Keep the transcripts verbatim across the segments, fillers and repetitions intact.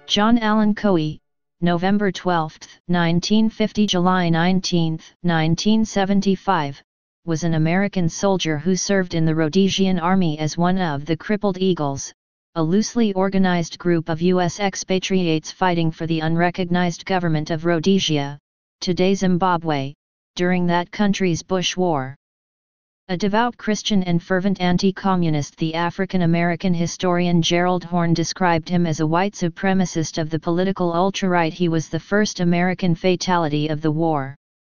John Alan Coey, November twelfth, nineteen fifty to July nineteenth, nineteen seventy-five, was an American soldier who served in the Rhodesian Army as one of the Crippled Eagles, a loosely organized group of U S expatriates fighting for the unrecognized government of Rhodesia, today Zimbabwe, during that country's Bush War. A devout Christian and fervent anti-communist, the African-American historian Gerald Horne described him as a white supremacist of the political ultra-right. He was the first American fatality of the war.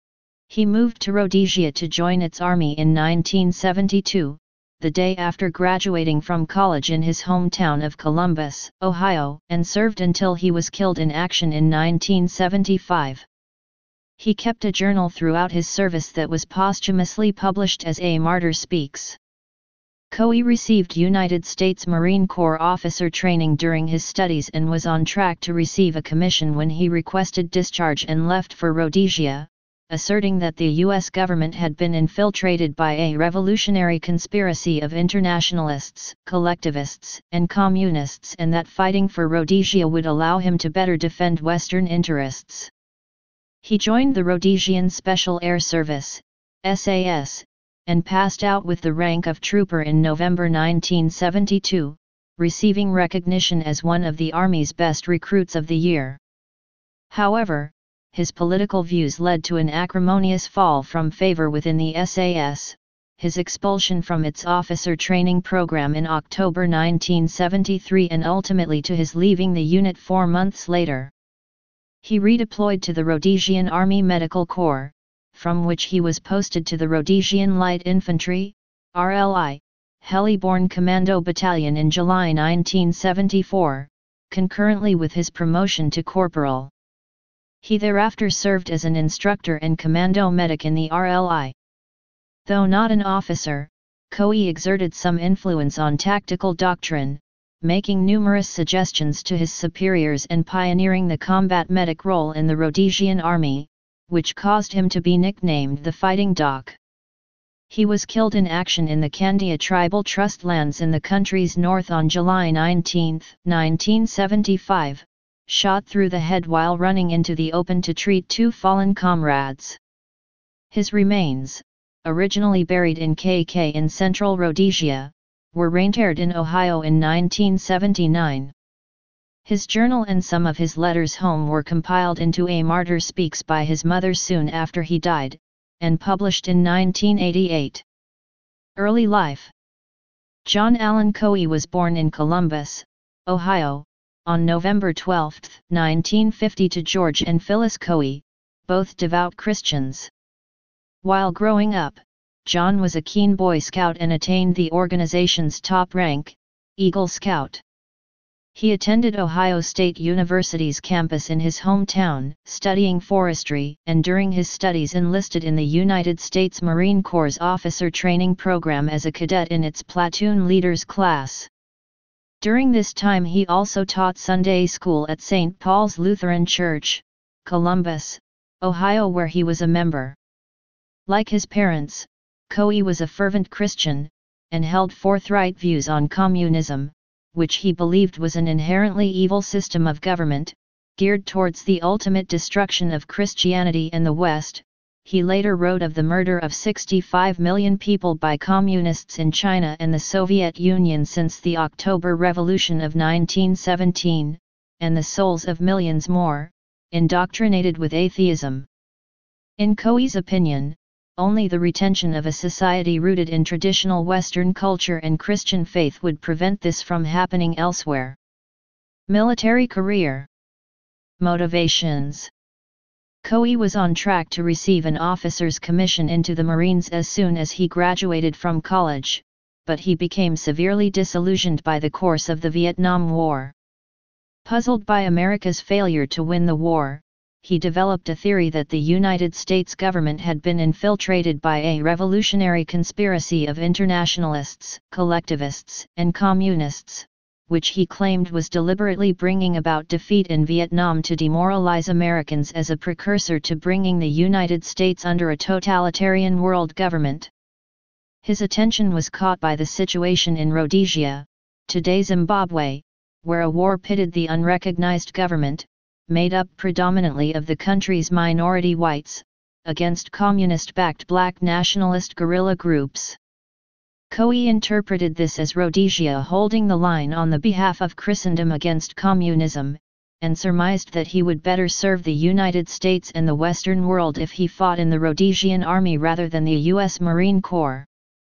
He moved to Rhodesia to join its army in nineteen seventy-two, the day after graduating from college in his hometown of Columbus, Ohio, and served until he was killed in action in nineteen seventy-five. He kept a journal throughout his service that was posthumously published as A Martyr Speaks. Coey received United States Marine Corps officer training during his studies and was on track to receive a commission when he requested discharge and left for Rhodesia, asserting that the U S government had been infiltrated by a revolutionary conspiracy of internationalists, collectivists, and communists, and that fighting for Rhodesia would allow him to better defend Western interests. He joined the Rhodesian Special Air Service, S A S, and passed out with the rank of trooper in November nineteen seventy-two, receiving recognition as one of the Army's best recruits of the year. However, his political views led to an acrimonious fall from favor within the S A S, his expulsion from its officer training program in October nineteen seventy-three, and ultimately to his leaving the unit four months later. He redeployed to the Rhodesian Army Medical Corps, from which he was posted to the Rhodesian Light Infantry, R L I, Heliborne Commando Battalion in July nineteen seventy-four, concurrently with his promotion to corporal. He thereafter served as an instructor and commando medic in the R L I. Though not an officer, Coey exerted some influence on tactical doctrine, making numerous suggestions to his superiors and pioneering the combat medic role in the Rhodesian Army, which caused him to be nicknamed the Fighting Doc. He was killed in action in the Kandia tribal trust lands in the country's north on July nineteenth, nineteen seventy-five, shot through the head while running into the open to treat two fallen comrades. His remains, originally buried in K K in central Rhodesia, were reinterred in Ohio in nineteen seventy-nine. His journal and some of his letters home were compiled into A Martyr Speaks by his mother soon after he died, and published in nineteen eighty-eight. Early life. John Alan Coey was born in Columbus, Ohio, on November twelfth, nineteen fifty to George and Phyllis Coey, both devout Christians. While growing up, John was a keen Boy Scout and attained the organization's top rank, Eagle Scout. He attended Ohio State University's campus in his hometown, studying forestry, and during his studies enlisted in the United States Marine Corps' officer training program as a cadet in its platoon leaders class. During this time he also taught Sunday school at Saint Paul's Lutheran Church, Columbus, Ohio, where he was a member. Like his parents, Coey was a fervent Christian, and held forthright views on communism, which he believed was an inherently evil system of government, geared towards the ultimate destruction of Christianity and the West. He later wrote of the murder of sixty-five million people by communists in China and the Soviet Union since the October Revolution of nineteen seventeen, and the souls of millions more, indoctrinated with atheism. In Coey's opinion, only the retention of a society rooted in traditional Western culture and Christian faith would prevent this from happening elsewhere. Military career. Motivations. Coey was on track to receive an officer's commission into the Marines as soon as he graduated from college, but he became severely disillusioned by the course of the Vietnam War. Puzzled by America's failure to win the war, he developed a theory that the United States government had been infiltrated by a revolutionary conspiracy of internationalists, collectivists, and communists, which he claimed was deliberately bringing about defeat in Vietnam to demoralize Americans as a precursor to bringing the United States under a totalitarian world government. His attention was caught by the situation in Rhodesia, today Zimbabwe, where a war pitted the unrecognized government, made up predominantly of the country's minority whites, against communist-backed black nationalist guerrilla groups. Coey interpreted this as Rhodesia holding the line on the behalf of Christendom against communism, and surmised that he would better serve the United States and the Western world if he fought in the Rhodesian Army rather than the U S Marine Corps.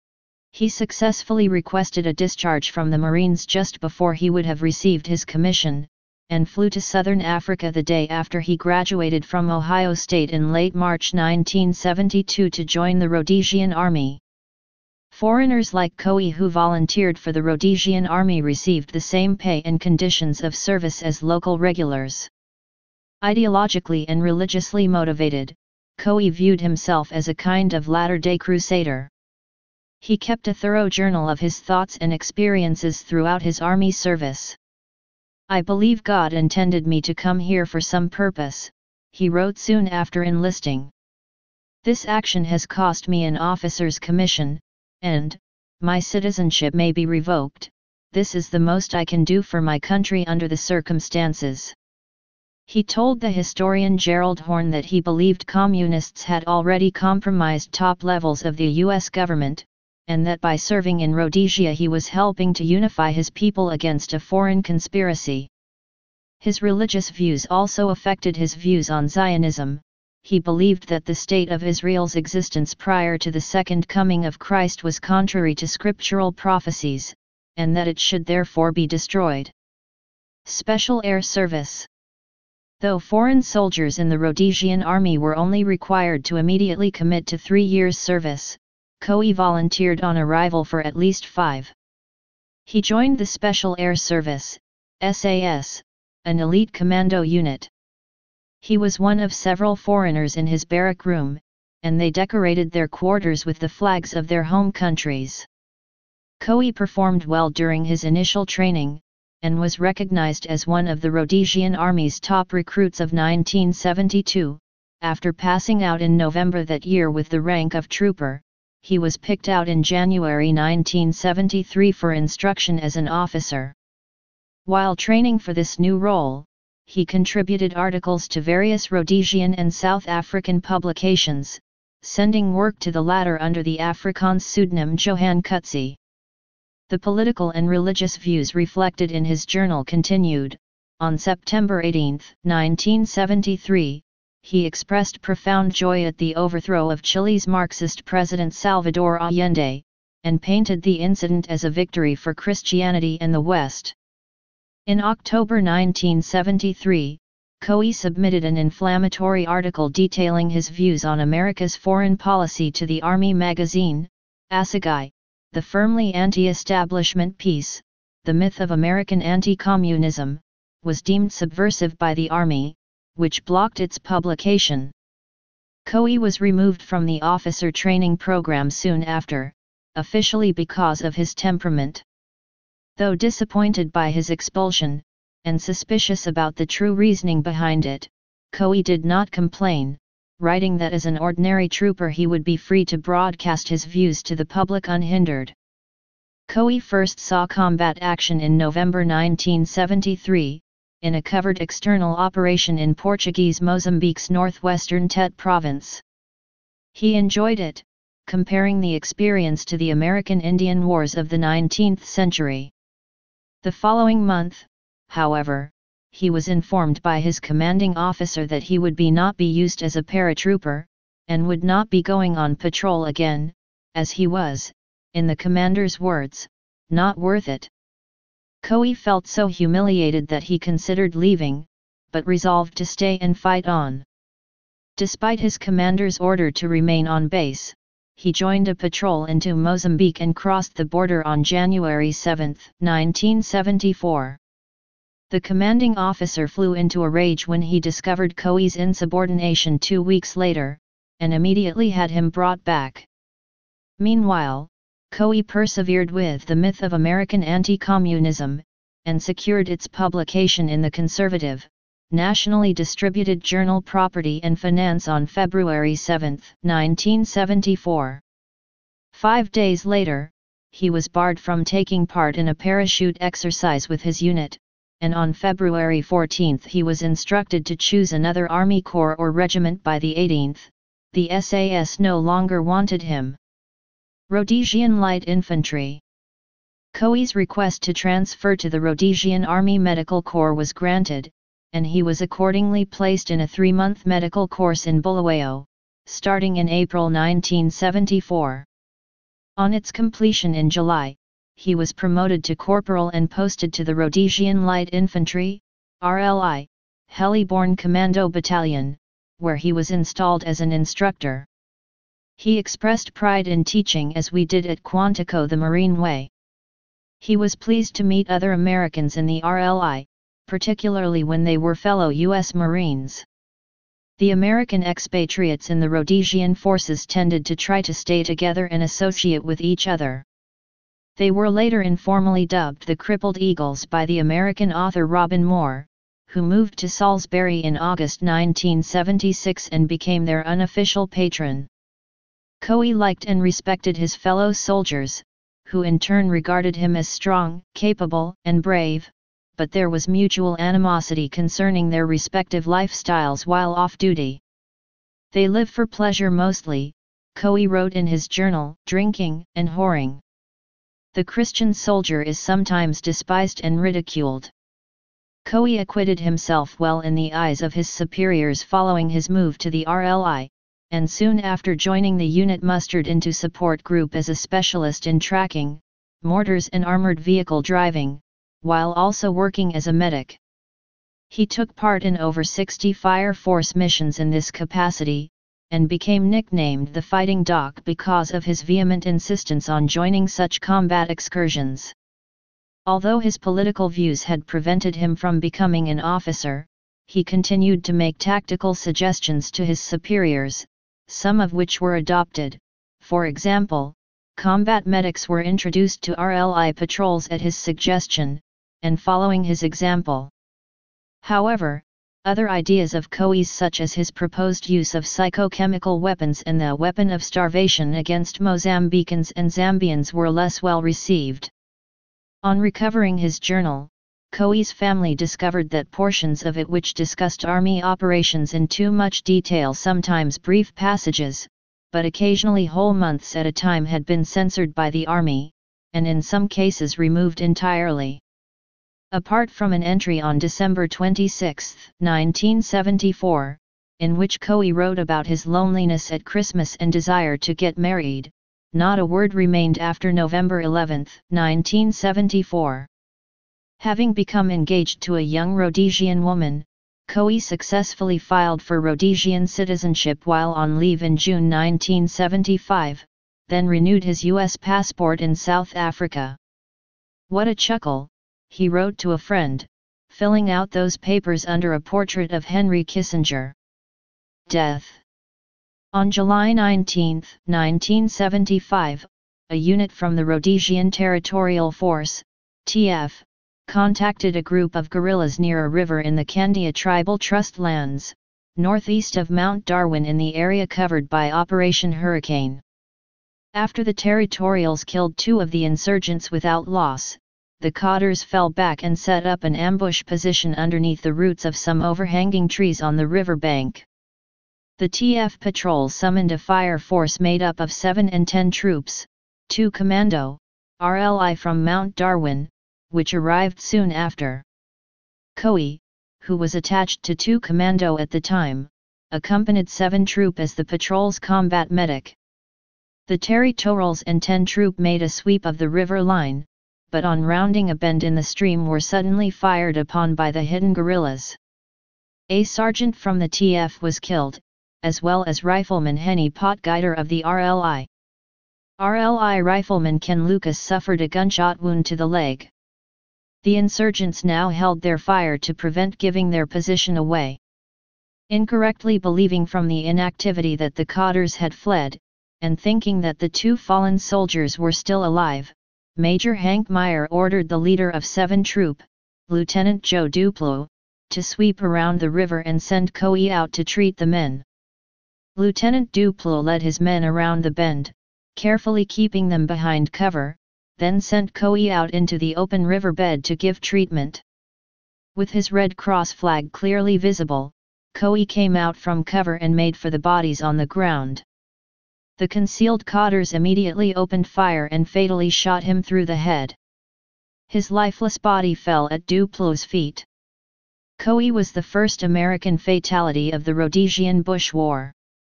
He successfully requested a discharge from the Marines just before he would have received his commission, and flew to southern Africa the day after he graduated from Ohio State in late March nineteen seventy-two to join the Rhodesian Army. Foreigners like Coey who volunteered for the Rhodesian Army received the same pay and conditions of service as local regulars. Ideologically and religiously motivated, Coey viewed himself as a kind of latter-day crusader. He kept a thorough journal of his thoughts and experiences throughout his army service. "I believe God intended me to come here for some purpose," he wrote soon after enlisting. "This action has cost me an officer's commission, and, my citizenship may be revoked. This is the most I can do for my country under the circumstances." He told the historian Gerald Horne that he believed communists had already compromised top levels of the U S government, and that by serving in Rhodesia he was helping to unify his people against a foreign conspiracy. His religious views also affected his views on Zionism. He believed that the state of Israel's existence prior to the Second Coming of Christ was contrary to scriptural prophecies, and that it should therefore be destroyed. Special Air Service. Though foreign soldiers in the Rhodesian Army were only required to immediately commit to three years' service, Coey volunteered on arrival for at least five. He joined the Special Air Service, S A S, an elite commando unit. He was one of several foreigners in his barrack room, and they decorated their quarters with the flags of their home countries. Coey performed well during his initial training, and was recognized as one of the Rhodesian Army's top recruits of nineteen seventy-two. After passing out in November that year with the rank of trooper, he was picked out in January nineteen seventy-three for instruction as an officer. While training for this new role, he contributed articles to various Rhodesian and South African publications, sending work to the latter under the Afrikaans pseudonym Johan Coetzee. The political and religious views reflected in his journal continued. On September eighteenth, nineteen seventy-three, he expressed profound joy at the overthrow of Chile's Marxist President Salvador Allende, and painted the incident as a victory for Christianity and the West. In October nineteen seventy-three, Coey submitted an inflammatory article detailing his views on America's foreign policy to the Army magazine, Assegai. The firmly anti-establishment piece, The Myth of American Anti-Communism, was deemed subversive by the Army, which blocked its publication. Coey was removed from the officer training program soon after, officially because of his temperament. Though disappointed by his expulsion, and suspicious about the true reasoning behind it, Coey did not complain, writing that as an ordinary trooper he would be free to broadcast his views to the public unhindered. Coey first saw combat action in November nineteen seventy-three, in a covered external operation in Portuguese Mozambique's northwestern Tete province. He enjoyed it, comparing the experience to the American Indian Wars of the nineteenth century. The following month, however, he was informed by his commanding officer that he would be not be used as a paratrooper, and would not be going on patrol again, as he was, in the commander's words, not worth it. Coey felt so humiliated that he considered leaving, but resolved to stay and fight on. Despite his commander's order to remain on base, he joined a patrol into Mozambique and crossed the border on January seventh, nineteen seventy-four. The commanding officer flew into a rage when he discovered Coey's insubordination two weeks later, and immediately had him brought back. Meanwhile, Coey persevered with The Myth of American Anti-Communism, and secured its publication in the conservative, nationally distributed journal Property and Finance on February seventh, nineteen seventy-four. Five days later, he was barred from taking part in a parachute exercise with his unit, and on February fourteenth he was instructed to choose another army corps or regiment by the eighteenth, the S A S no longer wanted him. Rhodesian Light Infantry. Coey's request to transfer to the Rhodesian Army Medical Corps was granted, and he was accordingly placed in a three-month medical course in Bulawayo, starting in April nineteen seventy-four. On its completion in July, he was promoted to corporal and posted to the Rhodesian Light Infantry, R L I, Heli-borne Commando Battalion, where he was installed as an instructor. He expressed pride in teaching as we did at Quantico the Marine Way. He was pleased to meet other Americans in the R L I, particularly when they were fellow U S Marines. The American expatriates in the Rhodesian forces tended to try to stay together and associate with each other. They were later informally dubbed the Crippled Eagles by the American author Robin Moore, who moved to Salisbury in August nineteen seventy-six and became their unofficial patron. Coey liked and respected his fellow soldiers, who in turn regarded him as strong, capable, and brave, but there was mutual animosity concerning their respective lifestyles while off duty. They live for pleasure mostly, Coey wrote in his journal, drinking and whoring. The Christian soldier is sometimes despised and ridiculed. Coey acquitted himself well in the eyes of his superiors following his move to the R L I, and soon after joining the unit mustered into support group as a specialist in tracking, mortars and armored vehicle driving, while also working as a medic. He took part in over sixty Fire Force missions in this capacity, and became nicknamed the Fighting Doc because of his vehement insistence on joining such combat excursions. Although his political views had prevented him from becoming an officer, he continued to make tactical suggestions to his superiors, some of which were adopted. For example, combat medics were introduced to R L I patrols at his suggestion, and following his example. However, other ideas of Coey's such as his proposed use of psychochemical weapons and the weapon of starvation against Mozambicans and Zambians were less well received. On recovering his journal, Coey's family discovered that portions of it which discussed army operations in too much detail, sometimes brief passages, but occasionally whole months at a time, had been censored by the army, and in some cases removed entirely. Apart from an entry on December twenty-sixth, nineteen seventy-four, in which Coey wrote about his loneliness at Christmas and desire to get married, not a word remained after November eleventh, nineteen seventy-four. Having become engaged to a young Rhodesian woman, Coey successfully filed for Rhodesian citizenship while on leave in June nineteen seventy-five, then renewed his U S passport in South Africa. "What a chuckle," he wrote to a friend, filling out those papers under a portrait of Henry Kissinger. Death. On July nineteenth, nineteen seventy-five, a unit from the Rhodesian Territorial Force, T F, contacted a group of guerrillas near a river in the Kandia Tribal Trust lands, northeast of Mount Darwin in the area covered by Operation Hurricane. After the Territorials killed two of the insurgents without loss, the Cotters fell back and set up an ambush position underneath the roots of some overhanging trees on the river bank. The T F patrol summoned a fire force made up of seven and ten troops, two commando, R L I from Mount Darwin, which arrived soon after. Coey, who was attached to two commando at the time, accompanied seven troop as the patrol's combat medic. The Territorials and ten troop made a sweep of the river line, but on rounding a bend in the stream were suddenly fired upon by the hidden guerrillas. A sergeant from the T F was killed, as well as Rifleman Henny Potgieter of the R L I. R L I rifleman Ken Lucas suffered a gunshot wound to the leg. The insurgents now held their fire to prevent giving their position away. Incorrectly believing from the inactivity that the Cotters had fled, and thinking that the two fallen soldiers were still alive, Major Hank Meyer ordered the leader of seven Troop, Lieutenant Joe Duplo, to sweep around the river and send Coey out to treat the men. Lieutenant Duplo led his men around the bend, carefully keeping them behind cover, then sent Coey out into the open riverbed to give treatment. With his Red Cross flag clearly visible, Coey came out from cover and made for the bodies on the ground. The concealed cotters immediately opened fire and fatally shot him through the head. His lifeless body fell at Duplo's feet. Coey was the first American fatality of the Rhodesian Bush War.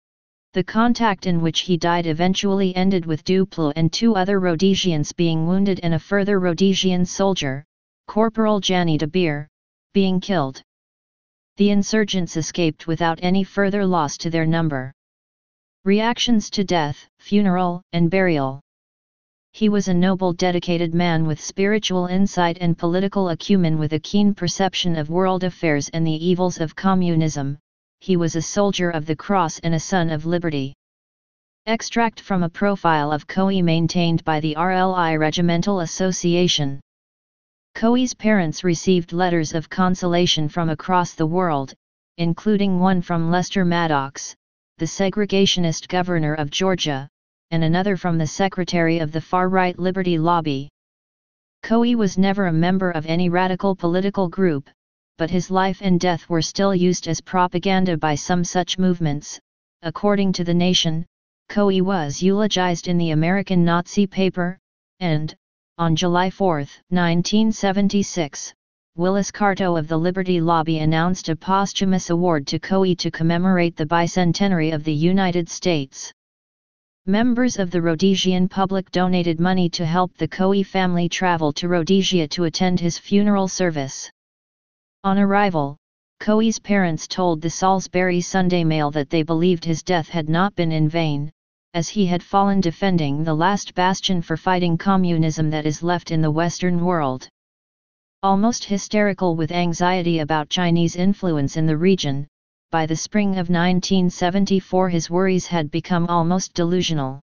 The contact in which he died eventually ended with Duplo and two other Rhodesians being wounded and a further Rhodesian soldier, Corporal Janny de Beer, being killed. The insurgents escaped without any further loss to their number. Reactions to death, funeral, and burial. He was a noble, dedicated man with spiritual insight and political acumen, with a keen perception of world affairs and the evils of communism. He was a soldier of the cross and a son of liberty. Extract from a profile of Coey maintained by the R L I Regimental Association. Coey's parents received letters of consolation from across the world, including one from Lester Maddox, the segregationist governor of Georgia, and another from the secretary of the far-right Liberty Lobby. Coey was never a member of any radical political group, but his life and death were still used as propaganda by some such movements. According to The Nation, Coey was eulogized in the American Nazi paper, and, on July fourth, nineteen seventy-six, Willis Carto of the Liberty Lobby announced a posthumous award to Coey to commemorate the bicentenary of the United States. Members of the Rhodesian public donated money to help the Coey family travel to Rhodesia to attend his funeral service. On arrival, Coey's parents told the Salisbury Sunday Mail that they believed his death had not been in vain, as he had fallen defending the last bastion for fighting communism that is left in the Western world. Almost hysterical with anxiety about Chinese influence in the region, by the spring of nineteen seventy-four his worries had become almost delusional.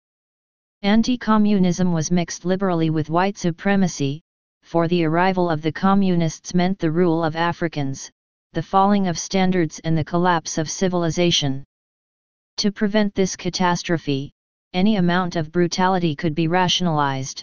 Anti-communism was mixed liberally with white supremacy, for the arrival of the communists meant the rule of Africans, the falling of standards and the collapse of civilization. To prevent this catastrophe, any amount of brutality could be rationalized.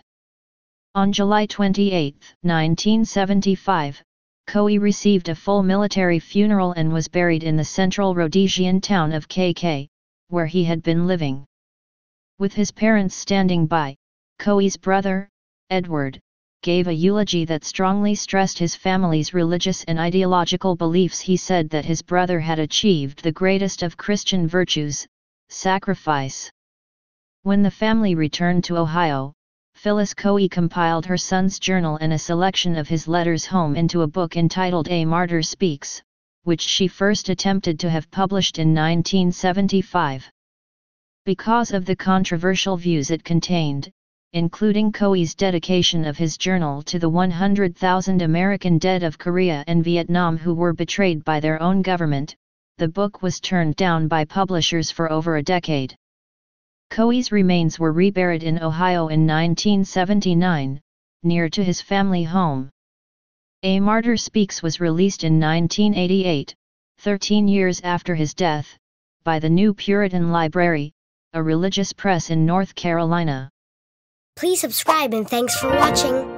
On July twenty-eighth, nineteen seventy-five, Coey received a full military funeral and was buried in the central Rhodesian town of K K, where he had been living. With his parents standing by, Coey's brother, Edward, gave a eulogy that strongly stressed his family's religious and ideological beliefs. He said that his brother had achieved the greatest of Christian virtues, sacrifice. When the family returned to Ohio, Phyllis Coey compiled her son's journal and a selection of his letters home into a book entitled A Martyr Speaks, which she first attempted to have published in nineteen seventy-five. Because of the controversial views it contained, including Coey's dedication of his journal to the one hundred thousand American dead of Korea and Vietnam who were betrayed by their own government, the book was turned down by publishers for over a decade. Coey's remains were reburied in Ohio in nineteen seventy-nine, near to his family home. A Martyr Speaks was released in nineteen eighty-eight, thirteen years after his death, by the New Puritan Library, a religious press in North Carolina. Please subscribe and thanks for watching.